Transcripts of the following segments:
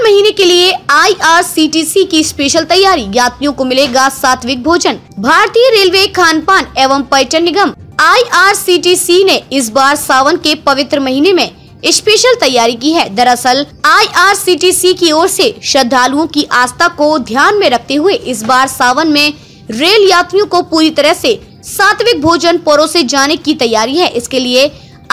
महीने के लिए IRCTC की स्पेशल तैयारी, यात्रियों को मिलेगा सात्विक भोजन। भारतीय रेलवे खान पान एवं पर्यटन निगम IRCTC ने इस बार सावन के पवित्र महीने में स्पेशल तैयारी की है। दरअसल IRCTC की ओर से श्रद्धालुओं की आस्था को ध्यान में रखते हुए इस बार सावन में रेल यात्रियों को पूरी तरह से सात्विक भोजन परोसे जाने की तैयारी है। इसके लिए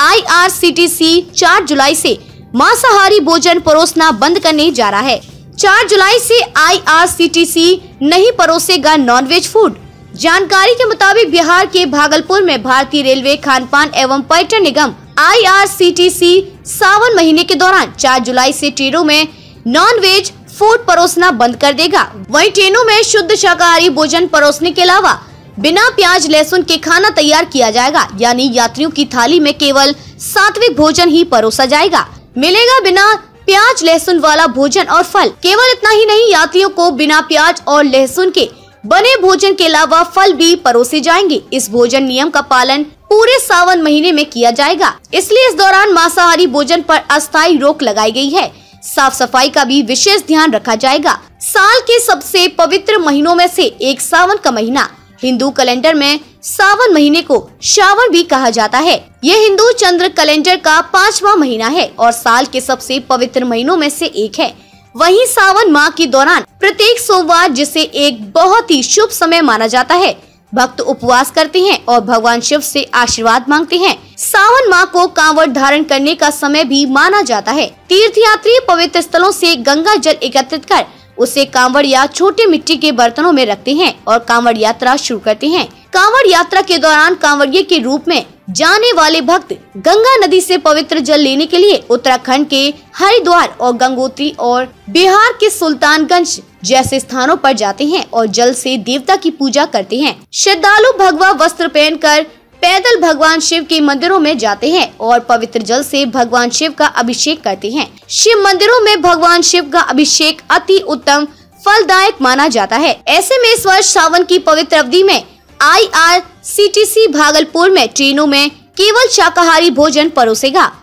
IRCTC 4 जुलाई से मांसाहारी भोजन परोसना बंद करने जा रहा है। 4 जुलाई से IRCTC नहीं परोसेगा नॉनवेज फूड। जानकारी के मुताबिक बिहार के भागलपुर में भारतीय रेलवे खान पान एवं पर्यटन निगम IRCTC सावन महीने के दौरान 4 जुलाई से ट्रेनों में नॉनवेज फूड परोसना बंद कर देगा। वहीं ट्रेनों में शुद्ध शाकाहारी भोजन परोसने के अलावा बिना प्याज लहसुन के खाना तैयार किया जाएगा, यानी यात्रियों की थाली में केवल सात्विक भोजन ही परोसा जाएगा। मिलेगा बिना प्याज लहसुन वाला भोजन और फल। केवल इतना ही नहीं, यात्रियों को बिना प्याज और लहसुन के बने भोजन के अलावा फल भी परोसे जाएंगे। इस भोजन नियम का पालन पूरे सावन महीने में किया जाएगा, इसलिए इस दौरान मांसाहारी भोजन पर अस्थायी रोक लगाई गई है। साफ सफाई का भी विशेष ध्यान रखा जाएगा। साल के सबसे पवित्र महीनों में से एक सावन का महीना। हिंदू कैलेंडर में सावन महीने को श्रावण भी कहा जाता है। ये हिंदू चंद्र कैलेंडर का 5वां महीना है और साल के सबसे पवित्र महीनों में से एक है। वहीं सावन माह के दौरान प्रत्येक सोमवार, जिसे एक बहुत ही शुभ समय माना जाता है, भक्त उपवास करते हैं और भगवान शिव से आशीर्वाद मांगते हैं। सावन माह को कांवड़ धारण करने का समय भी माना जाता है। तीर्थयात्री पवित्र स्थलों से गंगा जल एकत्रित कर उसे कांवड़ या छोटे मिट्टी के बर्तनों में रखते हैं और कांवड़ यात्रा शुरू करते हैं। कांवड़ यात्रा के दौरान कांवड़िये के रूप में जाने वाले भक्त गंगा नदी से पवित्र जल लेने के लिए उत्तराखंड के हरिद्वार और गंगोत्री और बिहार के सुल्तानगंज जैसे स्थानों पर जाते हैं और जल से देवता की पूजा करते हैं। श्रद्धालु भगवा वस्त्र पहनकर पैदल भगवान शिव के मंदिरों में जाते हैं और पवित्र जल से भगवान शिव का अभिषेक करते हैं। शिव मंदिरों में भगवान शिव का अभिषेक अति उत्तम फलदायक माना जाता है। ऐसे में इस वर्ष सावन की पवित्र अवधि में IRCTC भागलपुर में ट्रेनों में केवल शाकाहारी भोजन परोसेगा।